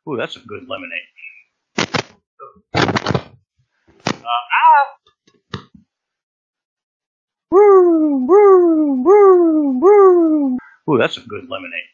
Ooh, that's some good lemonade. Woo, woo, woo, woo. Ooh, that's some good lemonade.